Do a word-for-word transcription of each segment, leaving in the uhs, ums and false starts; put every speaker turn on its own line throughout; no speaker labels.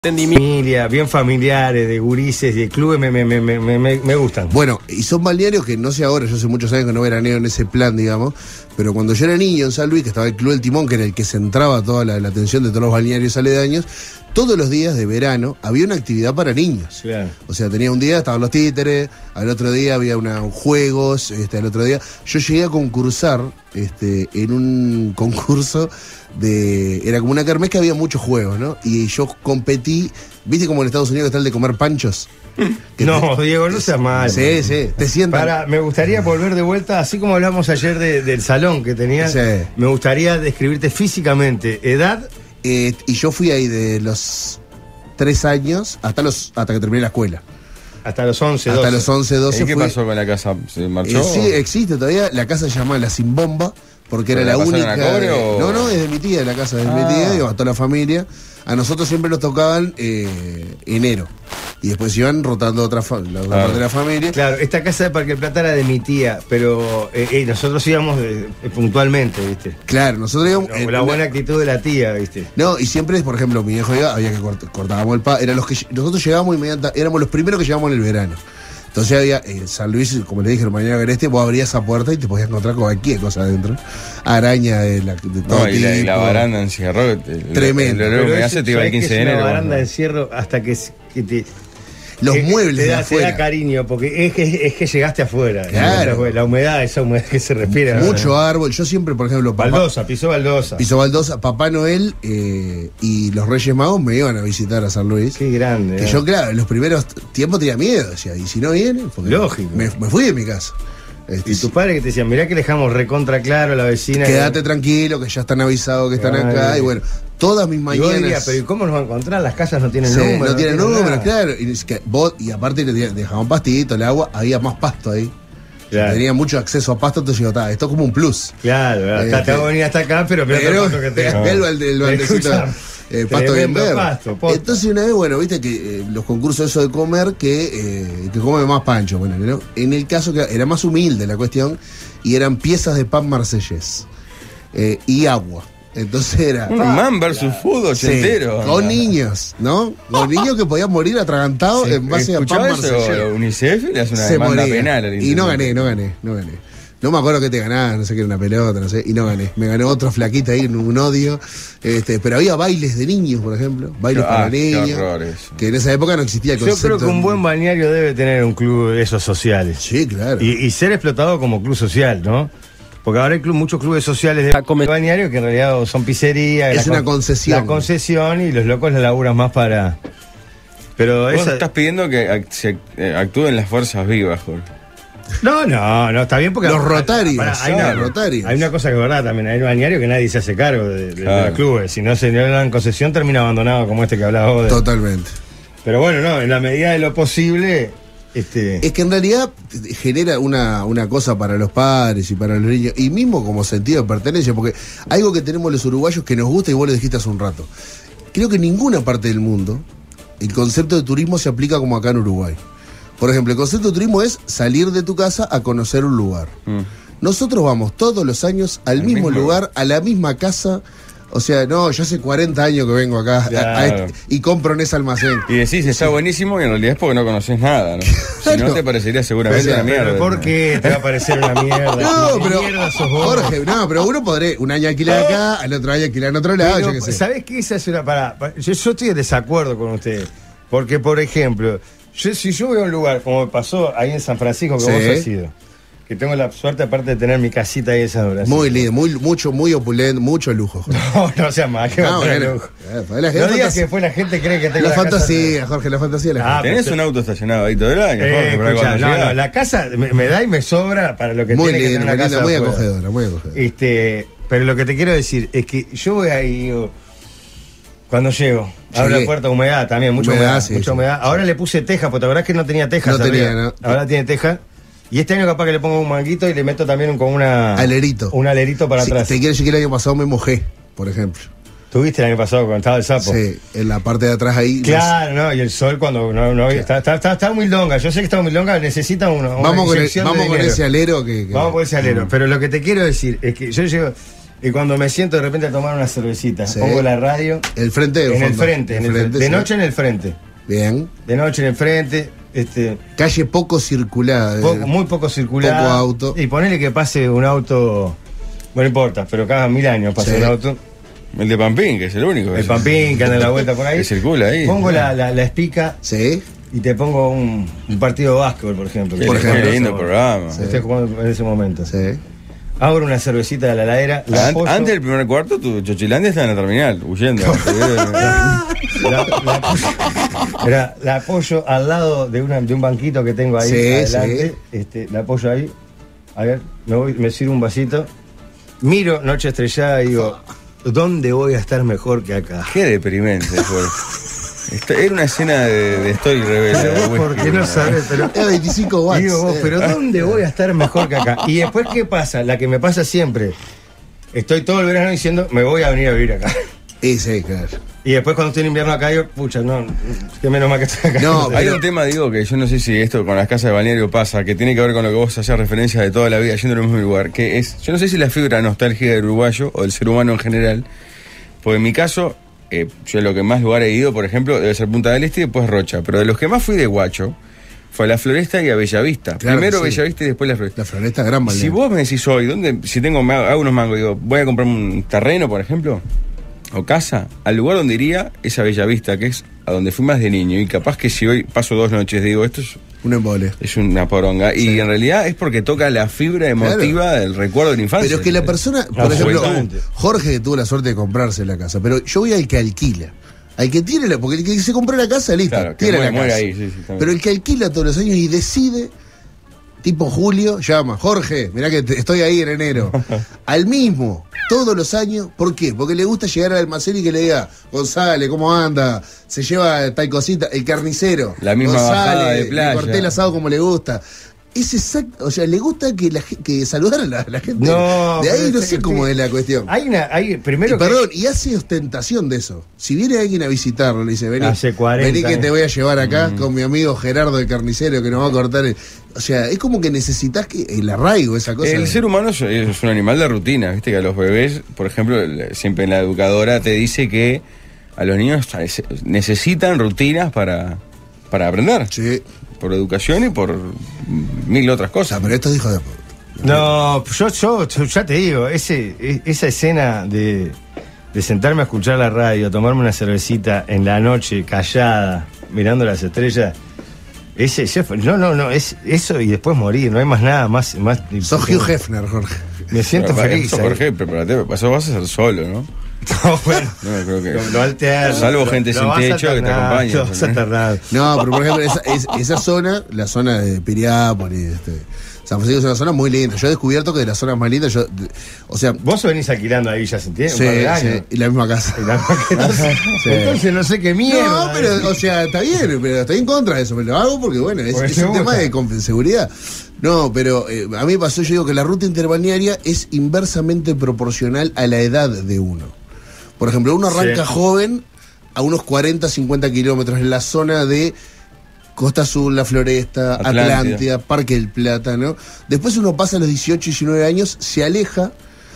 Familia, bien familiares, de gurises, de clubes, me, me, me, me, me, me gustan.
Bueno, y son balnearios que no sé ahora, yo hace muchos años que no veraneo en ese plan, digamos, pero cuando yo era niño en San Luis, que estaba el Club del Timón, que era el que centraba toda la, la atención de todos los balnearios aledaños, todos los días de verano había una actividad para niños.
Claro.
O sea, tenía un día, estaban los títeres, al otro día había una, juegos, este, al otro día. Yo llegué a concursar este, en un concurso de. Era como una kermés que había muchos juegos, ¿no? Y yo competí, ¿viste como en Estados Unidos está el de comer panchos? Que
no,
te,
Diego, no seas mal.
Sí, sí, te sientas.
Para, me gustaría volver de vuelta, así como hablamos ayer de, del salón que tenías,
Sí.
me gustaría describirte físicamente, edad.
Eh, y yo fui ahí de los tres años hasta los hasta que terminé la escuela.
Hasta los once, doce.
Hasta los once, doce.
¿Y qué
fui,
pasó con la casa? ¿Se marchó?
Eh, sí, existe todavía. La casa se llama La Sin Bomba, porque era
¿Pero
la
la pasaron
única.
a cobre o...?
No, no, es de mi tía, la casa es de
Ah.
mi tía, digo, a toda la familia. A nosotros siempre nos tocaban eh, enero. Y después iban rotando otra fa- la otra
Claro.
parte de la familia.
Claro, esta casa de Parque Plata era de mi tía, pero eh, eh, nosotros íbamos eh, puntualmente, ¿viste?
Claro, nosotros íbamos.
La,
en
la
una-
buena actitud de la tía, ¿viste?
No, y siempre, por ejemplo, mi viejo iba, había que cort- cortábamos el pa, eran los que nosotros llegábamos inmediata, éramos los primeros que llegamos en el verano. Entonces había en San Luis, como le dije, el mañana Agreste, vos abrías esa puerta y te podías encontrar con cualquier cosa adentro. Araña de, la, de todo
No, y la, y la
tipo.
baranda encierró.
Tremendo.
El olor que me hace te iba el
¿sabés qué
quince de
es
enero.
una baranda de
cuando-
encierro hasta que, que te.
Los
que-
muebles
te
de
da, te
afuera.
da cariño, porque es que, es que llegaste afuera.
Claro.
llegaste afuera. La humedad, esa humedad que se respira.
Mucho árbol. Yo siempre, por ejemplo, papá,
Baldosa, pisó baldosa.
Piso Baldosa, Papá Noel eh, y los Reyes Magos me iban a visitar a San Luis.
Qué grande.
Que
¿eh?
yo, claro, en los primeros tiempos tenía miedo. Decía, ¿y si no vienen? Porque
Lógico.
Me, me fui de mi casa. Este,
Y tus padres que te decían, mirá que dejamos recontra claro a la vecina.
quédate
que...
tranquilo, que ya están avisados que están
Ay,
acá.
ay.
Y bueno, todas mis
Y vos
mañanas.
dirías, pero ¿y cómo nos va a encontrar? Las casas no tienen
Sí,
número.
no tienen número,
nada.
claro. Y, es que vos, y aparte le dejaban pastito, el agua, había más pasto ahí.
Claro.
Tenía mucho acceso a pasto, entonces yo, "Ta, esto es como un plus.
Claro, claro.
Eh,
te hago venir hasta acá, pero mira
Pero
el pasto que te
el, balde- el baldecito,
Escuchame,
eh, pasto bien
tremendo
verde.
pasto, posta.
Entonces una vez, bueno, viste que eh, los concursos eso de comer, que, eh, que come más pancho. Bueno, ¿no? En el caso que era más humilde la cuestión, y eran piezas de pan marsellés eh, y agua. Entonces era.
Un man versus fútbol
Sí,
ochentero.
con niños, ¿no? Con niños que podían morir atragantados en base a pan
¿Escuchaba eso?
marsellés.
UNICEF le hace una
Se
demanda
moría.
penal al
Y no
Instituto.
gané, no gané, no gané. No me acuerdo que te ganaba, no sé qué era una pelota, no sé, y no gané. Me ganó otro flaquita ahí, un odio. Este, pero había bailes de niños, por ejemplo. Bailes
Ah,
para
qué
niños.
horror eso.
Que en esa época no existía el
Yo
concepto.
creo que un buen balneario debe tener un club de esos sociales.
Sí, claro.
Y, y ser explotado como club social, ¿no? Porque ahora hay club, muchos clubes sociales de balneario que en realidad son pizzerías.
Es
la
una
con-
concesión.
La concesión y los locos la laburan más para. Pero
Vos
esa.
estás pidiendo que ac- se, eh, actúen las fuerzas vivas, Jorge.
No, no, no, está bien porque.
Los rotarios,
Pará, hay,
claro,
una,
rotarios.
hay una cosa que es verdad también. Hay un balneario que nadie se hace cargo de, de- de
Claro.
los clubes. Si no se le dan concesión, termina abandonado como este que hablaba vos. de-
Totalmente.
Pero bueno, no, en la medida de lo posible. Este,
Es que en realidad genera una, una cosa para los padres y para los niños, y mismo como sentido de pertenencia, porque algo que tenemos los uruguayos que nos gusta, y vos lo dijiste hace un rato. Creo que en ninguna parte del mundo el concepto de turismo se aplica como acá en Uruguay. Por ejemplo, el concepto de turismo es salir de tu casa a conocer un lugar.
Mm.
Nosotros vamos todos los años al
Al
mismo,
mismo
lugar, a la misma casa. O sea, no, yo hace cuarenta años que vengo acá a- a
Claro.
este- y compro en ese almacén.
Y decís, está buenísimo, y en realidad es porque no conoces nada, ¿no? Si no,
Claro.
te parecería seguramente
Pero,
una mierda.
pero ¿por qué te va a parecer una mierda?
No,
¿Qué
pero
mierda sos vos?
Jorge, no, pero uno podré un año alquilar acá, al otro año alquilar en otro lado,
Pero,
yo qué sé.
¿sabés qué? Esa es una pará, pa- yo, yo estoy en desacuerdo con ustedes. Porque, por ejemplo, yo, si yo voy a un lugar, como me pasó ahí en San Francisco, que
Sí.
vos has ido, que tengo la suerte, aparte de tener mi casita ahí en San Francisco.
Muy lindo, muy, mucho, muy opulento, mucho lujo, Jorge.
No, no sea más, que
Ah,
va a tener
bueno.
lujo.
Eh, pues la
No
gente
digas
fantasía.
que después la gente cree que tengo
La
casa-
fantasía, Jorge, la fantasía de la
Ah,
gente.
Tenés
pero-
un auto estacionado ahí todo el año,
Eh,
Jorge, para
escuchá,
cuando
no,
llegás.
no, la casa me, me da y me sobra para lo que
Muy
tiene que
linda,
tener
muy
una
linda,
casa
muy
afuera.
acogedora, muy acogedora.
Este, pero lo que te quiero decir es que yo voy ahí, digo, cuando llego, abro
Llegué.
la puerta, humedad también, mucha
Humedad,
humedad,
sí,
mucha
sí.
humedad. Ahora le puse teja, porque la verdad es que no tenía tejas.
No
arriba.
tenía, no.
Ahora tiene teja. Y este año capaz que le pongo un manguito y le meto también con una...
Alerito.
Un alerito para
Sí,
atrás.
te quiero decir que el año pasado me mojé, por ejemplo.
¿Tuviste el año pasado cuando estaba el sapo?
Sí, en la parte de atrás ahí.
Claro, no, y el sol cuando no, no está, está, está, está muy longa. Yo sé que está muy longa, necesita uno. una
Vamos con, el-
inyección de
vamos con
dinero.
ese alero que. que-
Vamos por ese alero. Pero lo que te quiero decir es que yo llego Y cuando me siento de repente a tomar una cervecita,
Sí.
pongo la radio.
El frente o
En el
fondo?
frente, en el
frente,
frente. De
sí.
noche en el frente.
Bien.
De noche en el frente. Este,
Calle poco circulada. eh.
poco- muy poco circulado.
Poco auto.
Y ponele que pase un auto. Bueno, no importa, pero cada mil años pasa
Sí.
un auto.
El de Pampín, que es el único.
El Pampín que anda en la vuelta por ahí.
Que circula ahí.
Pongo la, la, la espica
Sí.
y te pongo un, un partido de básquetbol, por ejemplo.
Qué
Por
lindo,
ejemplo.
qué lindo programa.
Sí. Estoy jugando en ese momento.
Sí.
Abro una cervecita de la heladera. La
An-
apoyo,
Antes del primer cuarto, tu Chochilandia estaba en la terminal, huyendo.
la, la apoyo, era- la apoyo al lado de, una, de un banquito que tengo ahí
Sí,
adelante. Este, la apoyo ahí. A ver, me, voy, me sirvo un vasito. Miro Noche Estrellada y digo, ¿dónde voy a estar mejor que acá?
Qué deprimente fue. Esto- Era una escena de, de Story Rebelde.
Pero vos,
muy
¿por qué no
buena.
sabés? Pero,
Era veinticinco watts.
digo vos,
eh.
pero ¿dónde voy a estar mejor que acá? Y después, ¿qué pasa? La que me pasa siempre. Estoy todo el verano diciendo, me voy a venir a vivir acá.
Y sí, claro.
Y después cuando estoy en invierno acá, digo, pucha, no, qué menos mal que estoy acá.
No,
Hay
pero-
un tema, digo, que yo no sé si esto con las casas de balneario pasa, que tiene que ver con lo que vos hacías referencia de toda la vida yendo al mismo lugar, que es, yo no sé si la fibra nostálgica del uruguayo o del ser humano en general, porque en mi caso, eh, yo lo que más lugar he ido, por ejemplo, debe ser Punta del Este y después Rocha, pero de los que más fui de guacho, fue a La Floresta y a Bellavista.
Claro
Primero
que sí.
Bellavista y después La Floresta.
La Floresta gran
Si
balneario.
vos me decís hoy, ¿dónde, si tengo me hago hago unos mangos, digo, voy a comprar un terreno, por ejemplo, o casa, al lugar donde iría es a Bellavista, que es a donde fui más de niño, y capaz que si hoy paso dos noches, digo, esto es,
Un embole.
es una poronga, y en realidad es porque toca la fibra emotiva del recuerdo de la infancia.
Pero es que la persona, por
Ah,
ejemplo,
absolutamente.
Jorge que tuvo la suerte de comprarse la casa, pero yo voy al que alquila. Al que tiene la, porque el que se compró la casa, listo,
Claro, que
tiene
muere-
la
muere
casa.
ahí, sí, sí, también.
Pero el que alquila todos los años y decide, tipo Julio, llama, Jorge, mirá que te- estoy ahí en enero. Al mismo, todos los años, ¿por qué? Porque le gusta llegar al almacén y que le diga, González, ¿cómo anda? Se lleva tal cosita, el carnicero.
La misma bajada de playa.
Le corté el asado como le gusta. Es exacto, o sea, le gusta que, la, ge- que saludar a la, la gente.
No,
de ahí
pero
no
es
sé
que-
cómo es la cuestión.
Hay una, hay, primero
Y
que-
perdón, y hace ostentación de eso. Si viene alguien a visitarlo, le dice, vení,
Hace cuarenta
vení que te
años.
voy a llevar acá con mi amigo Gerardo el carnicero que nos va a cortar el... O sea, es como que necesitas que el arraigo, esa cosa.
El ser humano es, es un animal de rutina, viste que a los bebés, por ejemplo, el- siempre la educadora te dice que a los niños necesitan rutinas para, para aprender,
Sí.
por educación y por mil otras
O sea,
cosas.
pero estos hijos de...
No, yo, yo, yo ya te digo, ese, e- esa escena de, de sentarme a escuchar la radio, tomarme una cervecita en la noche, callada, mirando las estrellas, ese, ese fue- no, no, no, es eso y después morir, no hay más nada, más, más.
Sos Hugh Hefner, Jorge.
Me siento
Pero,
feliz.
eso,
ahí.
Jorge, prepárate, eso vas a ser solo, ¿no?
No, bueno.
No, creo que.
Lo, lo alterno,
Salvo
lo-
gente
lo
sin
vas
techo que te
alternando,
acompañe,
lo vas
¿no?
alternando.
No, pero por ejemplo, esa, es- esa zona, la zona de Piriápolis, este, San Francisco es una zona muy linda. Yo he descubierto que de las zonas más lindas, yo, de- o sea,
Vos venís alquilando ahí ya se tiene,
sí,
un par de años.
sí, y la misma casa.
Y la- entonces, entonces no sé qué mierda.
No, pero, o sea, está bien, pero estoy en contra de eso, pero lo hago porque, bueno, es,
Porque
es
te
un tema
gusta.
de con- seguridad. No, pero eh, a mí me pasó, yo digo que la ruta interbalnearia es inversamente proporcional a la edad de uno. Por ejemplo, uno arranca
Sí.
joven a unos cuarenta, cincuenta kilómetros en la zona de Costa Azul, La Floresta,
Atlántida.
Atlántida, Parque del Plata, ¿no? Después uno pasa a los dieciocho, diecinueve años, se aleja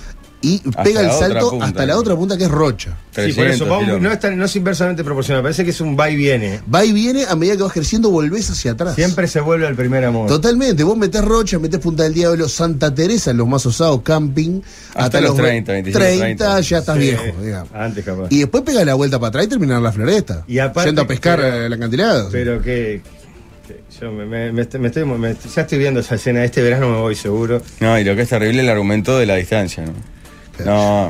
y
Hasta
pega el
la otra
salto
punta,
hasta la
¿no?
otra punta que es Rocha.
Sí, por eso,
trescientos
va un- no,
kilómetros.
es tan- no es inversamente proporcional, parece que es un va y viene.
Va y viene, a medida que vas creciendo, volvés hacia atrás.
Siempre se vuelve al primer amor.
Totalmente, vos metés Rocha, metés Punta del Diablo, Santa Teresa, en los más osados, camping,
Hasta los treinta, veinticinco, treinta.
ya estás
Sí,
viejo, digamos.
Antes capaz.
Y después pega la vuelta para atrás y terminar la floresta.
Y aparte-
yendo a pescar
pero-
el acantilado.
Pero que, que yo me, me- me estoy- me estoy, me- ya estoy viendo esa escena, este verano me voy seguro.
No, y lo que es terrible es el argumento de la distancia, ¿no? No,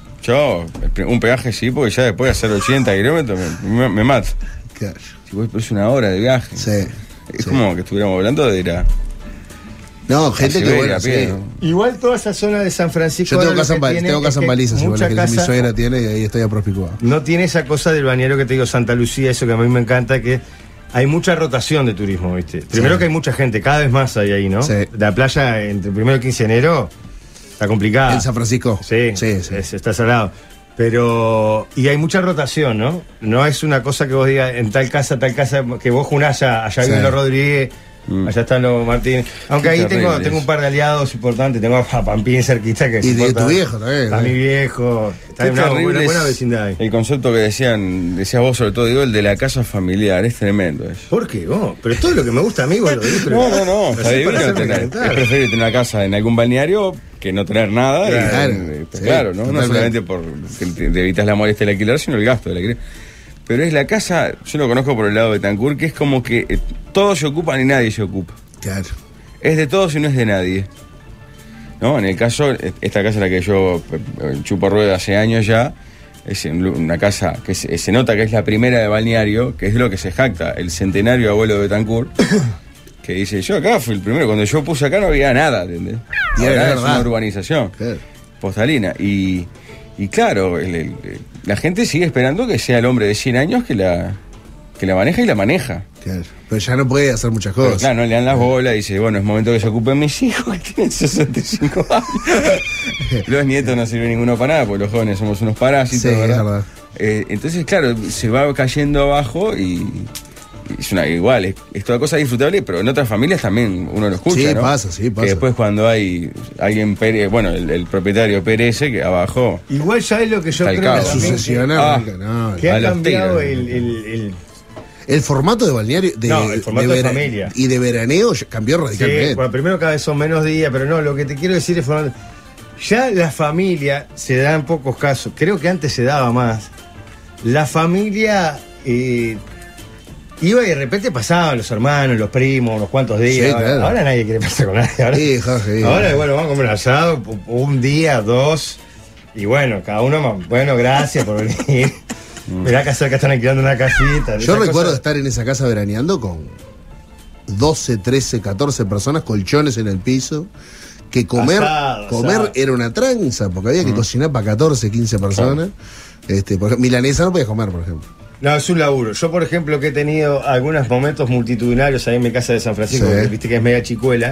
yo, un peaje sí, porque ya después de hacer ochenta kilómetros me, me, me mato.
Claro.
Si vos es una hora de viaje.
Sí.
Es
sí.
como que estuviéramos hablando de ir a,
No, gente
a
que
Siberia
bueno,
a pie,
sí.
¿no?
Igual toda esa zona de San Francisco.
Yo tengo
ahora lo
casa, en,
que
Bal-
tiene
tengo
es
casa en
que
Balizas, igual
mucha
que mi
casa
suegra tiene y ahí estoy aprospicado.
no tiene esa cosa del balneario que te digo, Santa Lucía, eso que a mí me encanta, que hay mucha rotación de turismo, ¿viste? Primero que hay mucha gente, cada vez más hay ahí, ¿no?
Sí.
La playa entre el primero y quince de enero está complicada.
En San Francisco.
Sí,
sí, sí.
es- está salado. Pero, y hay mucha rotación, ¿no? No es una cosa que vos digas en tal casa, tal casa, que vos junás allá, allá
Sí.
vive los Rodríguez,
Mm.
Allá están los Martínez. Aunque
Qué
ahí
terrible
tengo,
eso.
tengo un par de aliados importantes. Tengo a Pampín cerquita que
Y de
soporta-
tu viejo también,
A
¿eh?
mi viejo. Está
Qué
en una
terrible
buena, buena
es
vecindad ahí.
el concepto que decían, decías vos sobre todo, digo, el de la casa familiar, es tremendo eso.
¿Por qué vos? Pero todo lo que me gusta a mí, vos lo dices.
No, no, no, está
Así
divino
para hacerme
tener,
calentar.
es preferible tener una casa en algún balneario que no tener nada. y-
Claro,
eh,
sí,
claro, ¿no? No
totalmente.
solamente por que te, te evitas la molestia del alquiler, sino el gasto del alquiler. Pero es la casa, yo lo conozco por el lado de Betancur, que es como que eh, todos se ocupan y nadie se ocupa.
Claro.
Es de todos y no es de nadie. ¿No? En el caso, esta casa en la que yo eh, chupo rueda hace años ya, es en una casa que se, se nota que es la primera de balneario, que es de lo que se jacta, el centenario abuelo de Betancur, que dice, yo acá fui el primero, cuando yo puse acá no había nada, ¿entendés?
Y
Ahora
era
es
verdad.
una urbanización
Claro.
postalina. Y, y claro, el- el- la gente sigue esperando que sea el hombre de cien años que la, que la maneja y la maneja.
Claro. Pero ya no puede hacer muchas
Pero
cosas.
claro, no le dan las bolas y dice, bueno, es momento que se ocupen mis hijos que tienen sesenta y cinco años. Los nietos no sirven ninguno para nada, porque los jóvenes somos unos parásitos,
Sí, es
¿verdad?
verdad.
Eh, entonces, claro, se va cayendo abajo y, y es una igual, es, es toda cosa disfrutable, pero en otras familias también uno lo escucha,
Sí,
¿no?
pasa, sí, pasa.
Que después cuando hay alguien, pere, bueno, el, el propietario perece, que abajo...
Igual ya es lo que yo
Está el
creo
caos.
también que-
Sucesionar,
Ah.
nunca, no.
que
A
ha
los
cambiado
tigres.
el, el- el-
El formato de balneario. De,
No, el formato de
vera-
familia.
Y de veraneo ya cambió
Sí,
radicalmente.
bueno, primero cada vez son menos días, pero no, lo que te quiero decir es formato- ya la familia se da en pocos casos, creo que antes se daba más. La familia eh, iba y de repente pasaban los hermanos, los primos, unos cuantos días.
Sí,
ahora,
claro.
ahora nadie quiere pasar con nadie. Ahora,
Sí, Jorge,
ahora, bueno, vamos a comer un asado, pu- un día, dos, y bueno, cada uno, más- bueno, gracias por venir. Mirá que cerca están alquilando una casita.
Yo
esas
recuerdo
cosas.
estar en esa casa veraneando con doce, trece, catorce personas, colchones en el piso, que comer,
Asado,
comer
asado.
era una tranza, porque había que cocinar para catorce, quince personas. Este, por ejemplo, milanesa no podías comer, por ejemplo.
No, es un laburo. Yo, por ejemplo, que he tenido algunos momentos multitudinarios ahí en mi casa de San Francisco,
Sí.
que viste que es media chicuela,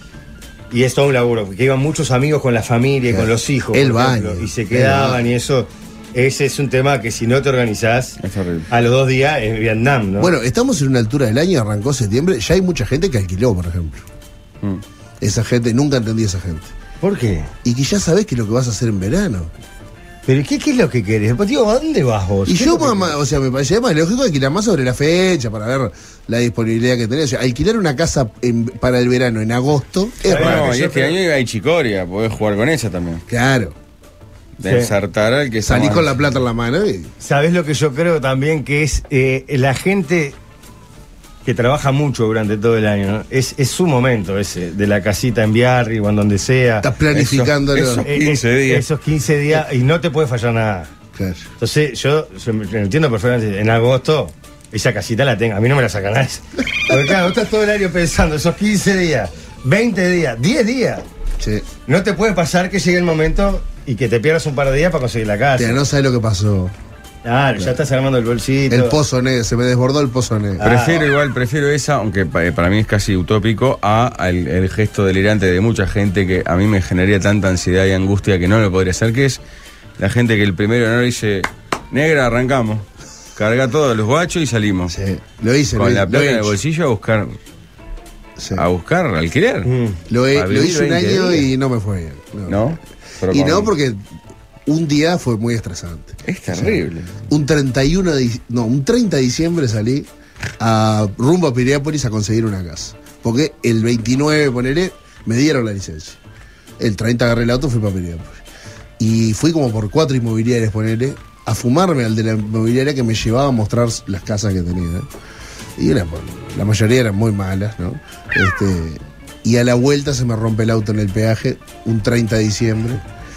y es todo un laburo, porque iban muchos amigos con la familia y
Claro.
con los hijos,
El
por ejemplo,
baño,
y se
el
quedaban
baño.
y eso. Ese es un tema que si no te organizás,
Es horrible.
a los dos días es Vietnam, ¿no?
Bueno, estamos en una altura del año, arrancó septiembre, ya hay mucha gente que alquiló, por ejemplo.
Mm.
Esa gente, nunca entendí a esa gente.
¿Por qué?
Y que ya sabés que es lo que vas a hacer en verano.
¿Pero qué, qué es lo que querés? Pues, digo, ¿a dónde vas vos?
Y
¿Qué es
yo,
lo que
mamá, o sea, me parecía más lógico alquilar más sobre la fecha para ver la disponibilidad que tenés. O sea, alquilar una casa en- para el verano en agosto es
Bueno,
raro.
No, y
yo
este
creo-
año hay chicoria, podés jugar con esa también.
Claro.
De
Sí.
ensartar al que
Salís
está
con
más-
la plata en la mano y.
¿Sabés lo que yo creo también? Que es eh, la gente que trabaja mucho durante todo el año, ¿no? Es, es su momento ese, de la casita en Biarri o en donde sea.
Estás planificándolo.
Eso- eso.
Eh,
quince
eh,
días.
Esos quince días y no te puede fallar nada.
Claro.
Entonces, yo, yo me- me entiendo perfectamente. En agosto, esa casita la tengo. A mí no me la sacan nadie. Porque claro, vos estás todo el año pensando, esos quince días, veinte días, diez días.
Sí.
No te puede pasar que llegue el momento y que te pierdas un par de días para conseguir la casa.
Mira, no sabes lo que pasó.
Claro, ya estás armando el bolsito.
El pozo negro, se me desbordó el pozo negro.
Ah.
Prefiero igual, prefiero esa, aunque pa- eh, para mí es casi utópico, a al- el gesto delirante de mucha gente que a mí me generaría tanta ansiedad y angustia que no lo podría hacer, que es la gente que el primero de enero dice, negra, arrancamos, carga todos los guachos y salimos.
Sí, lo hice.
Con
lo,
la
lo
plata
he
en el
hecho.
bolsillo a buscar,
Sí.
a buscar alquiler.
Mm.
Lo, he-
Para
lo
vivir
hice un
veinte
año
días.
y no me fue bien.
¿No? Pero
Y
con-
no, porque un día fue muy estresante.
Es terrible.
Un treinta y uno de, dic- no, un treinta de diciembre salí a rumbo a Piriápolis a conseguir una casa. Porque el veintinueve, ponele, me dieron la licencia. El treinta agarré el auto y fui para Piriápolis. Y fui como por cuatro inmobiliarias, ponele, a fumarme al de la inmobiliaria que me llevaba a mostrar las casas que tenía. Y era, la mayoría eran muy malas, ¿no? Este, y a la vuelta se me rompe el auto en el peaje, un treinta de diciembre.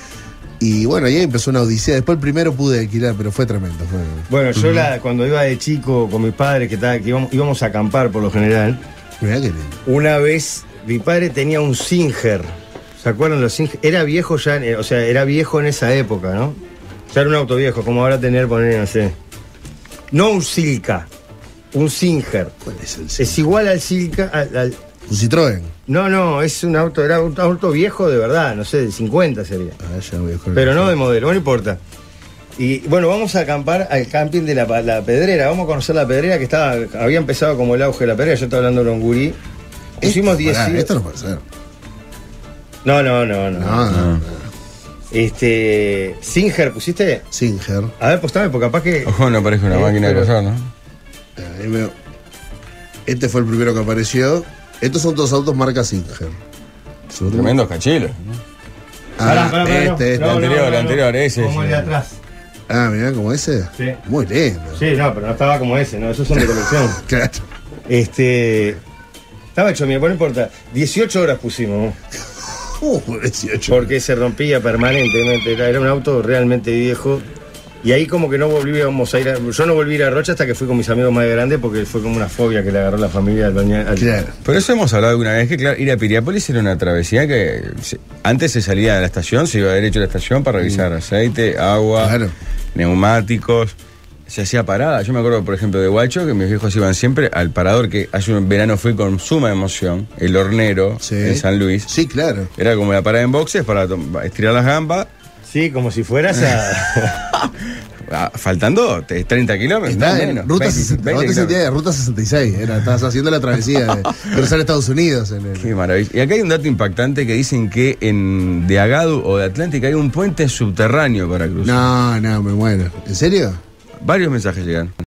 Y bueno, ahí empezó una odisea. Después el primero pude alquilar, pero fue tremendo. Fue...
Bueno, yo la, cuando iba de chico con mis padres, que, estaba, que íbamos, íbamos a acampar por lo general,
Mirá que lindo.
una vez mi padre tenía un Singer. ¿Se acuerdan los Singer? Era viejo ya, eh, o sea, era viejo en esa época, ¿no? Ya era un auto viejo, como ahora tener, poner, no sé. No un Silca, un Singer.
¿Cuál es el
Es igual al Silca, al- al-
Un Citroën.
no, no, es un auto, era un auto viejo de verdad, no sé, de cincuenta sería.
Ah, ya voy a buscar.
Pero no de modelo, no importa. Y bueno, vamos a acampar al camping de la, la Pedrera. Vamos a conocer la Pedrera, que estaba había empezado como el auge de la Pedrera. Yo estaba hablando de un gurí. Pusimos
Esto, pará,
dieciocho.
esto no puede ser.
No, no, no, no.
No, no, no.
Este. Singer, ¿pusiste?
Singer.
A ver, postame, porque capaz que.
Ojo, no parece una
Eh,
máquina de
pero-
coser, ¿no?
Ahí veo. Este fue el primero que apareció. Estos son todos autos marca Singer. Son-
Tremendos cachilos.
Ah,
Pará, pará, pará,
este,
no.
este.
El anterior, el anterior, ese,
Como el
ese.
de atrás.
Ah, mirá, como ese.
Sí.
Muy lindo.
Sí, no, pero no estaba como ese, no, esos son de colección.
Claro.
Este. Estaba hecho, mira, pues no importa. dieciocho horas pusimos, ¿no?
Uh, dieciocho.
Porque se rompía permanentemente. Era, era un auto realmente viejo. Y ahí como que no volvíamos a ir a, yo no volví a ir a Rocha hasta que fui con mis amigos más grandes porque fue como una fobia que le agarró la familia al baña- al-
Claro.
Por eso hemos hablado alguna vez que, claro, ir a Piriápolis era una travesía que se- antes se salía de la estación, se iba derecho a la estación para revisar aceite, agua,
Claro.
neumáticos. Se hacía parada. Yo me acuerdo, por ejemplo, de Guacho, que mis viejos iban siempre al parador, que hace un verano fui con suma emoción, el Hornero,
Sí.
en San Luis.
Sí, claro.
Era como la parada en boxes para tom- estirar las gambas.
Sí, como si fueras a.
Ah, faltando te- treinta kilómetros.
Está
no,
en
menos,
ruta,
veinte,
sesenta,
veinte
ruta,
kilómetros.
sesenta, ruta sesenta y seis. Era, estabas haciendo la travesía de cruzar Estados Unidos. En el...
Qué maravilla. Y acá hay un dato impactante que dicen que en de Agadu o de Atlántica hay un puente subterráneo para cruzar.
No, no, me muero. ¿En serio?
Varios mensajes llegan.